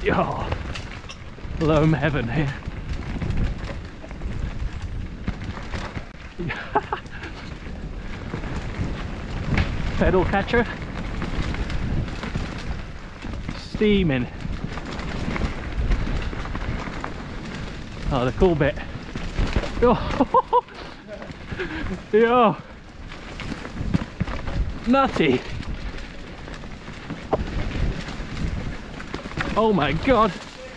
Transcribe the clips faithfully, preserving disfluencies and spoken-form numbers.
Oh, loam heaven here. Pedal catcher. Steaming. Oh, the cool bit. Oh, yo, nutty. Oh my god.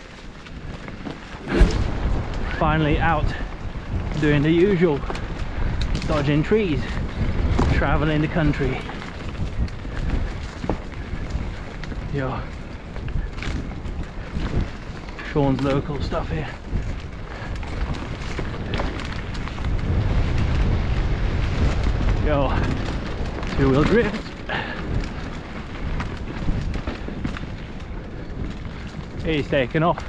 Finally out doing the usual, dodging trees, traveling the country. Yo, Sean's local stuff here. Yo, two-wheel drift. He's taken off.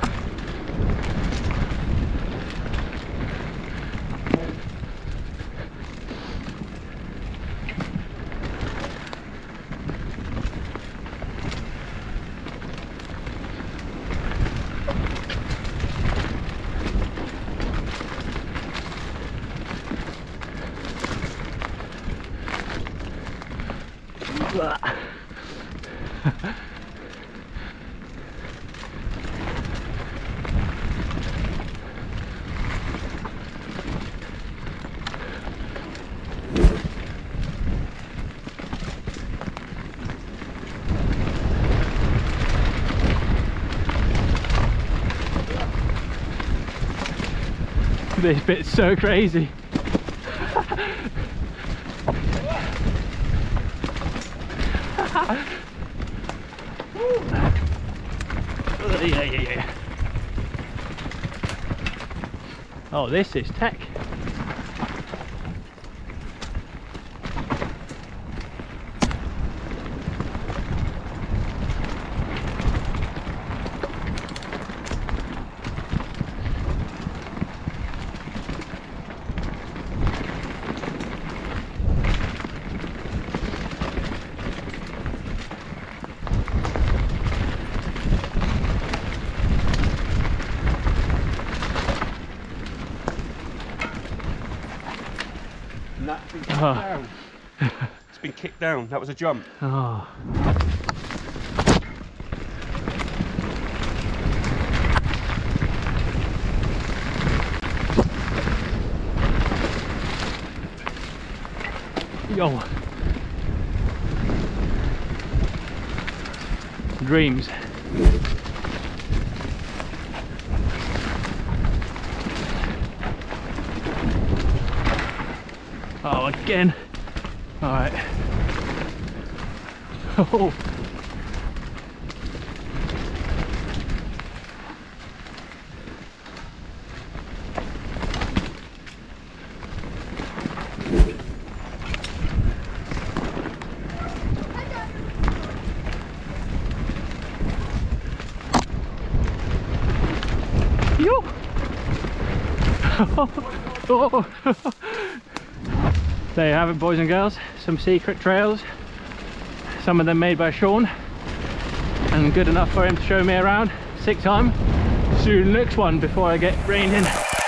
This bit's so crazy. Yeah, yeah, yeah. Oh, this is tech. And that's been kicked Oh. down. It's been kicked down. That was a jump. Oh. Yo. Dreams. Oh, again. All right. Oh. Yo. Oh. There you have it, boys and girls, some secret trails, some of them made by Sean, and good enough for him to show me around. Sick time. See you in the next one before I get rained in.